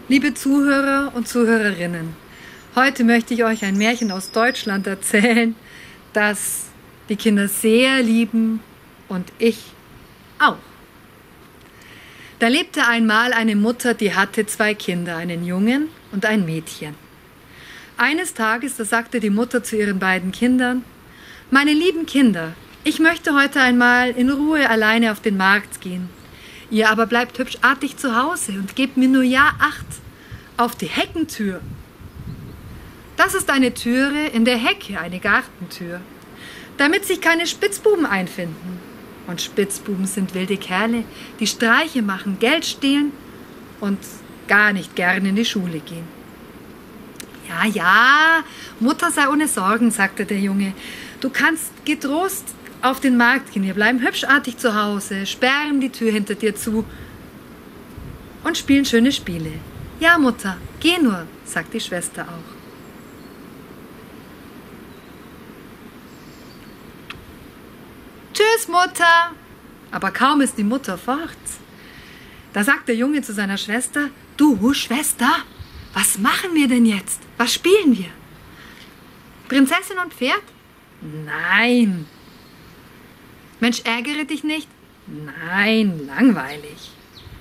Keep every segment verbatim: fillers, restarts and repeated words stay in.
Liebe Zuhörer und Zuhörerinnen, heute möchte ich euch ein Märchen aus Deutschland erzählen, das die Kinder sehr lieben und ich auch. Da lebte einmal eine Mutter, die hatte zwei Kinder, einen Jungen und ein Mädchen. Eines Tages, da sagte die Mutter zu ihren beiden Kindern: Meine lieben Kinder, ich möchte heute einmal in Ruhe alleine auf den Markt gehen. Ihr aber bleibt hübsch artig zu Hause und gebt mir nur ja Acht auf die Heckentür. Das ist eine Türe in der Hecke, eine Gartentür, damit sich keine Spitzbuben einfinden. Und Spitzbuben sind wilde Kerle, die Streiche machen, Geld stehlen und gar nicht gern in die Schule gehen. Ja, ja, Mutter, sei ohne Sorgen, sagte der Junge. Du kannst getrost auf den Markt gehen, wir bleiben hübsch artig zu Hause, sperren die Tür hinter dir zu und spielen schöne Spiele. Ja, Mutter, geh nur, sagt die Schwester auch. Tschüss, Mutter! Aber kaum ist die Mutter fort, da sagt der Junge zu seiner Schwester: Du, Schwester, was machen wir denn jetzt? Was spielen wir? Prinzessin und Pferd? Nein. Mensch, ärgere dich nicht? Nein, langweilig.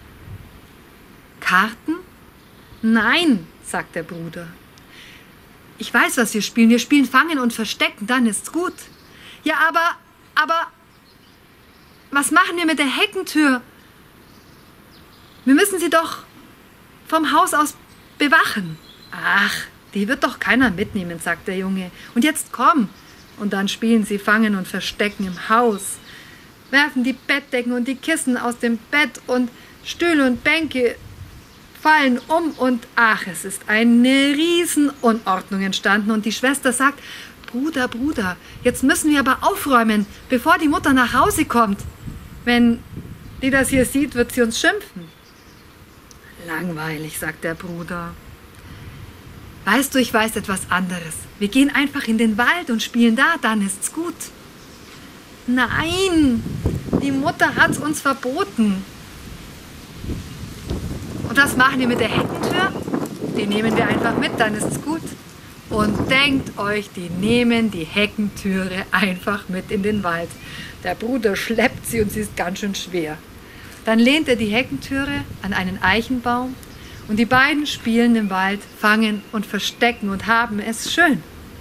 Karten? Nein, sagt der Bruder. Ich weiß, was wir spielen. Wir spielen Fangen und Verstecken, dann ist's gut. Ja, aber, aber, was machen wir mit der Heckentür? Wir müssen sie doch vom Haus aus bewachen. Ach, die wird doch keiner mitnehmen, sagt der Junge. Und jetzt komm. Und dann spielen sie Fangen und Verstecken im Haus, werfen die Bettdecken und die Kissen aus dem Bett und Stühle und Bänke fallen um und ach, es ist eine Riesenunordnung entstanden und die Schwester sagt: Bruder, Bruder, jetzt müssen wir aber aufräumen, bevor die Mutter nach Hause kommt. Wenn die das hier sieht, wird sie uns schimpfen. Langweilig, sagt der Bruder. Weißt du, ich weiß etwas anderes. Wir gehen einfach in den Wald und spielen da, dann ist's gut. Nein, die Mutter hat's uns verboten. Und was machen wir mit der Heckentür? Die nehmen wir einfach mit, dann ist's gut. Und denkt euch, die nehmen die Heckentüre einfach mit in den Wald. Der Bruder schleppt sie und sie ist ganz schön schwer. Dann lehnt er die Heckentüre an einen Eichenbaum und die beiden spielen im Wald, fangen und verstecken und haben es schön.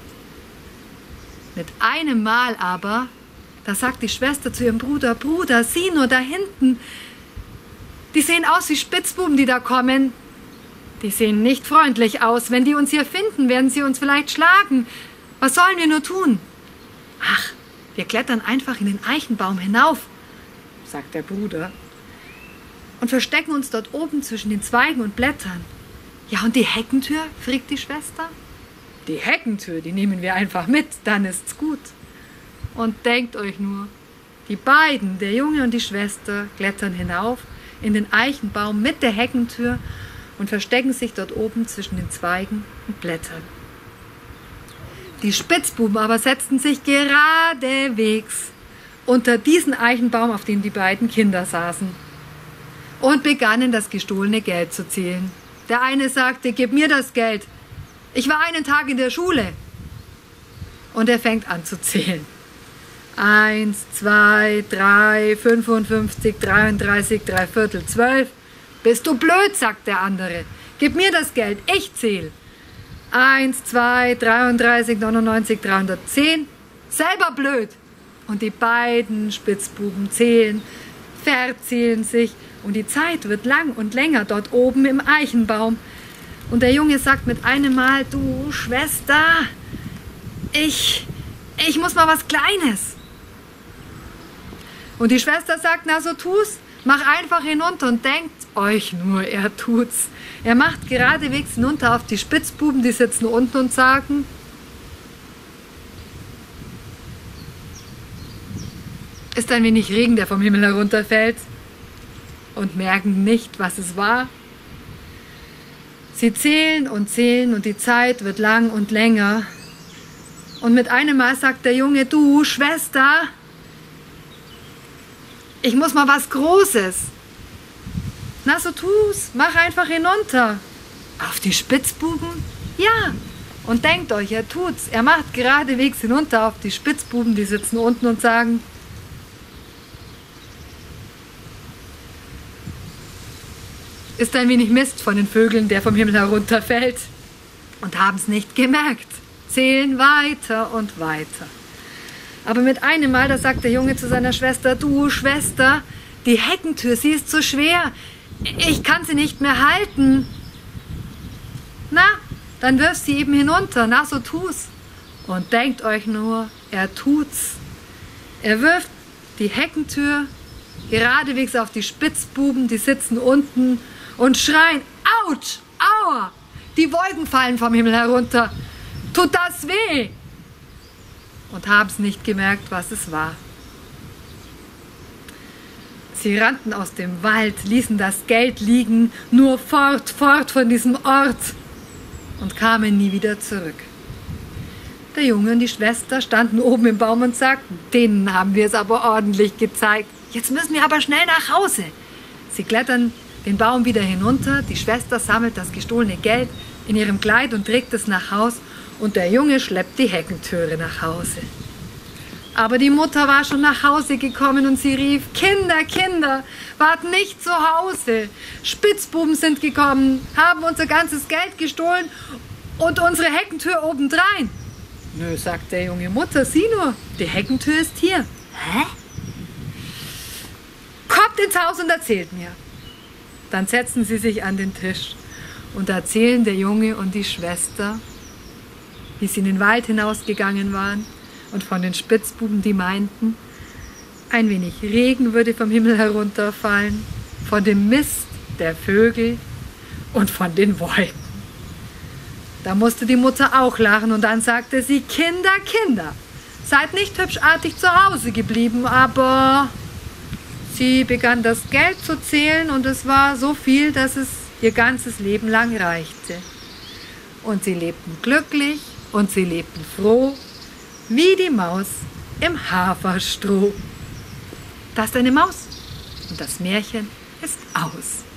Mit einem Mal aber, da sagt die Schwester zu ihrem Bruder: Bruder, sieh nur da hinten, die sehen aus wie Spitzbuben, die da kommen. Die sehen nicht freundlich aus. Wenn die uns hier finden, werden sie uns vielleicht schlagen. Was sollen wir nur tun? Ach, wir klettern einfach in den Eichenbaum hinauf, sagt der Bruder, und verstecken uns dort oben zwischen den Zweigen und Blättern. Ja, und die Heckentür? Fragt die Schwester. Die Heckentür, die nehmen wir einfach mit, dann ist's gut. Und denkt euch nur, die beiden, der Junge und die Schwester, klettern hinauf in den Eichenbaum mit der Heckentür und verstecken sich dort oben zwischen den Zweigen und Blättern. Die Spitzbuben aber setzten sich geradewegs unter diesen Eichenbaum, auf dem die beiden Kinder saßen, und begannen das gestohlene Geld zu zählen. Der eine sagte: Gib mir das Geld, ich war einen Tag in der Schule. Und er fängt an zu zählen. Eins, zwei, drei, fünfundfünfzig, dreiunddreißig, drei Viertel, zwölf. Bist du blöd, sagt der andere. Gib mir das Geld, ich zähl. Eins, zwei, dreiunddreißig, neunundneunzig, dreihundertzehn. Selber blöd. Und die beiden Spitzbuben zählen, verzählen sich und die Zeit wird lang und länger dort oben im Eichenbaum. Und der Junge sagt mit einem Mal: Du, Schwester, ich, ich muss mal was Kleines. Und die Schwester sagt: Na, so tu's. Mach einfach hinunter und denkt euch nur, er tut's. Er macht geradewegs hinunter auf die Spitzbuben, die sitzen unten und sagen: Ist ein wenig Regen, der vom Himmel herunterfällt, und merken nicht, was es war. Sie zählen und zählen und die Zeit wird lang und länger. Und mit einem Mal sagt der Junge: Du, Schwester, ich muss mal was Großes. Na, so tu's, mach einfach hinunter. Auf die Spitzbuben? Ja. Und denkt euch, er tut's. Er macht geradewegs hinunter auf die Spitzbuben, die sitzen unten und sagen: Ist ein wenig Mist von den Vögeln, der vom Himmel herunterfällt. Und haben's nicht gemerkt. Zählen weiter und weiter. Aber mit einem Mal, da sagt der Junge zu seiner Schwester: Du, Schwester, die Heckentür, sie ist so schwer. Ich kann sie nicht mehr halten. Na, dann wirf sie eben hinunter. Na, so tu's. Und denkt euch nur, er tut's. Er wirft die Heckentür geradewegs auf die Spitzbuben, die sitzen unten und schreien: Autsch, aua, die Wolken fallen vom Himmel herunter. Tut das weh? Und haben's nicht gemerkt, was es war. Sie rannten aus dem Wald, ließen das Geld liegen, nur fort, fort von diesem Ort und kamen nie wieder zurück. Der Junge und die Schwester standen oben im Baum und sagten: Denen haben wir es aber ordentlich gezeigt. Jetzt müssen wir aber schnell nach Hause. Sie klettern den Baum wieder hinunter, die Schwester sammelt das gestohlene Geld in ihrem Kleid und trägt es nach Haus, und der Junge schleppt die Heckentüre nach Hause. Aber die Mutter war schon nach Hause gekommen und sie rief: Kinder, Kinder, wart nicht zu Hause. Spitzbuben sind gekommen, haben unser ganzes Geld gestohlen und unsere Heckentür obendrein. Nö, sagt der Junge: Mutter, sieh nur, die Heckentür ist hier. Hä? Kommt ins Haus und erzählt mir. Dann setzen sie sich an den Tisch und erzählen der Junge und die Schwester, wie sie in den Wald hinausgegangen waren und von den Spitzbuben, die meinten, ein wenig Regen würde vom Himmel herunterfallen, von dem Mist der Vögel und von den Wolken. Da musste die Mutter auch lachen und dann sagte sie: Kinder, Kinder, seid nicht hübschartig zu Hause geblieben, aber sie begann das Geld zu zählen und es war so viel, dass es ihr ganzes Leben lang reichte. Und sie lebten glücklich und sie lebten froh, wie die Maus im Haferstroh. Das ist eine Maus und das Märchen ist aus.